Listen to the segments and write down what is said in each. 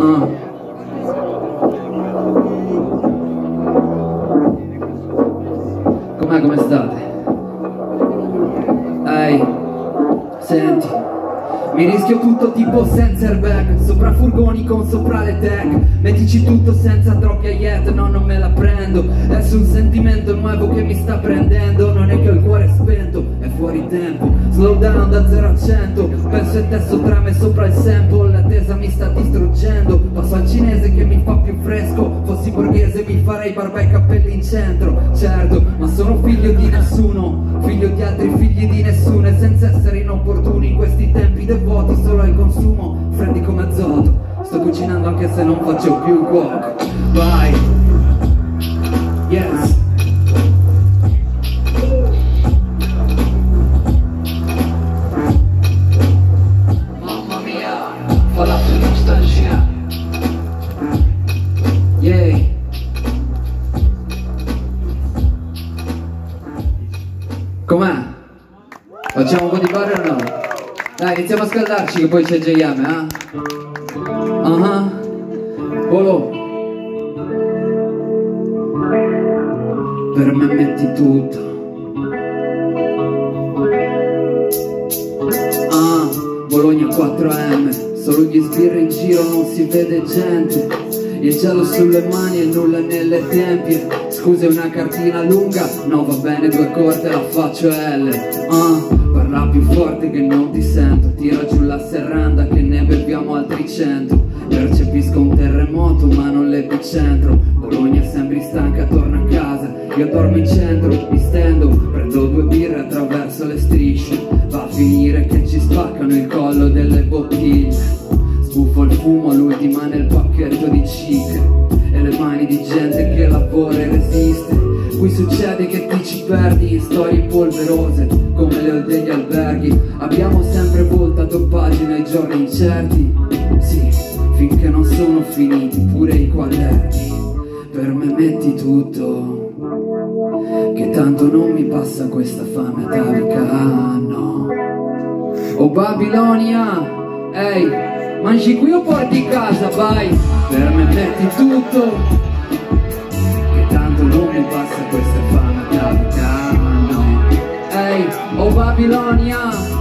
Com'è, come state? Ehi, senti, mi rischio tutto tipo senza airbag, sopra furgoni con sopra le tag. Mettici tutto senza troppi aiet, no, non me la prendo. È su un sentimento nuovo che mi sta prendendo. Non è che ho il cuore spento, è fuori tempo. Slow down da 0 a 100. Penso e testo trame sopra il sample. L'attesa mi sta distruggendo. Passo al cinese che mi fa più fresco. Fossi borghese mi farei barba e capelli in centro. Certo, ma sono figlio di nessuno, figlio di altri figli di nessuno. E senza essere inopportuni in questi tempi devoti solo al consumo, freddi come azoto. Sto cucinando anche se non faccio più il cuoco. Vai. Yes. Mamma mia, fa la tua nostalgia. Yay. Com'è? Facciamo un po' di bar o no? Dai, iniziamo a scaldarci che poi c'è JM, eh? Volo. Per me metti tutto. Bologna 4M. Solo gli sbirri in giro, non si vede gente. Il gelo sulle mani e nulla nelle tempie. Scusa, una cartina lunga? No, va bene, 2 corte, la faccio L. Parla più forte che non ti sento. Tira giù la serranda che ne beviamo altri 100. Percepisco un terremoto ma non l'epicentro. Bologna sembri stanca, torna a casa. Io dormo in centro, mi stendo. Prendo 2 birre attraverso le strisce. Va a finire che ci spaccano il collo delle bottiglie. Sbuffo il fumo, l'ultima nel pacchetto di cicche. E le mani di gente che lavora e resiste. Qui succede che ti ci perdi in storie polverose come le hall degli alberghi. Abbiamo sempre voltato pagina ai giorni incerti. Sì, finché non sono finiti pure i quaderni. Per me metti tutto, che tanto non mi passa questa fame atavica, no. Oh Babilonia, ehi, mangi qui o porti a casa, vai. Per me metti tutto, che tanto non mi passa questa fame atavica, no. Ehi, oh Babilonia,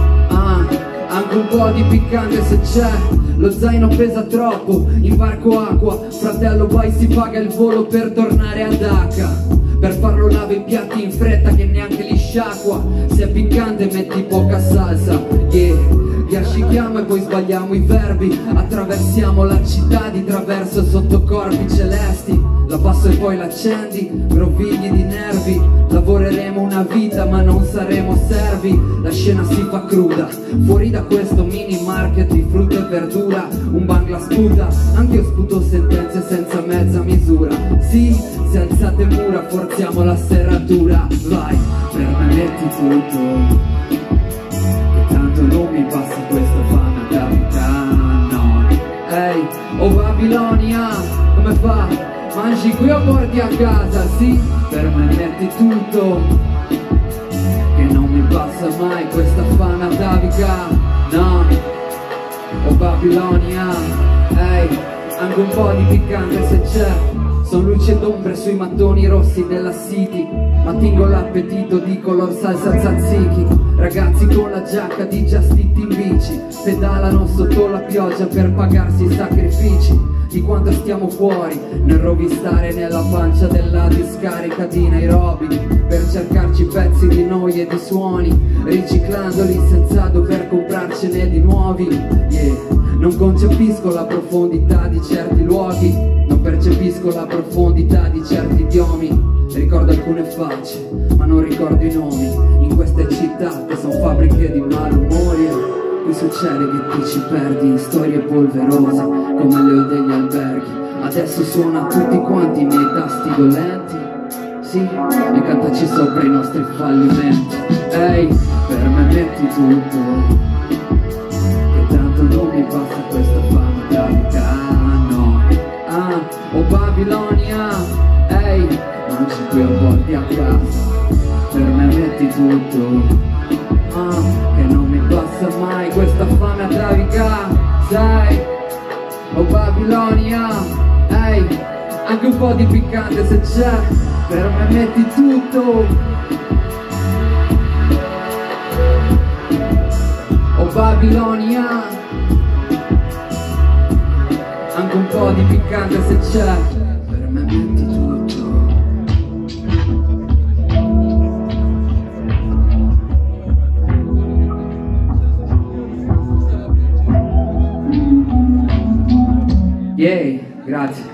anche un po' di piccante se c'è. Lo zaino pesa troppo, in barco acqua. Fratello vai, si paga il volo per tornare a Dhaka. Per farlo lava i piatti in fretta che neanche li sciacqua. Se è piccante metti poca salsa, yeah. Chiascichiamo e poi sbagliamo i verbi. Attraversiamo la città di traverso sotto corpi celesti. La passo e poi l'accendi, grovigli di nervi. Lavoreremo una vita ma non saremo servi. La scena si fa cruda, fuori da questo mini market di frutta e verdura. Un bangla sputa, anche io sputo sentenze senza mezza misura. Sì, se alzate mura forziamo la serratura. Vai, per me metti tutto, che tanto non mi passa questa fame capitano. Ehi, oh Babilonia, come fa? Mangi qui o porti a casa, sì? Per me metti tutto, che non mi passa mai questa fame atavica, no. Oh Babilonia, ehi, anche un po' di piccante se c'è. Son luci ed ombre sui mattoni rossi della city, ma tingo l'appetito di color salsa tzatziki. Ragazzi con la giacca di Just Eat in bici, pedalano sotto la pioggia per pagarsi i sacrifici. Di quando stiamo fuori, nel rovistare nella pancia della discarica di Nairobi, per cercarci pezzi di noi e di suoni, riciclandoli senza dover comprarcene di nuovi, yeah. Non concepisco la profondità di certi luoghi, non percepisco la profondità di certi idiomi. Ricordo alcune facce, ma non ricordo i nomi. In queste città che sono fabbriche di malumori, qui succede che ti ci perdi in storie polverose come le hall degli alberghi. Adesso suona tutti quanti i miei tasti dolenti, sì, e cantaci sopra i nostri fallimenti. Ehi, per me metti tutto, che tanto non mi passa questa fame capitano. Oh Babilonia, ehi, mangi qui o porti a casa. Per me metti tutto, che non mi passa mai questa fame atavica, sai. Oh Babilonia. Babilonia. Ehi, anche un po' di piccante se c'è, per me metti tutto. Oh Babilonia, anche un po' di piccante se c'è, per me metti tutto. Yay, grazie.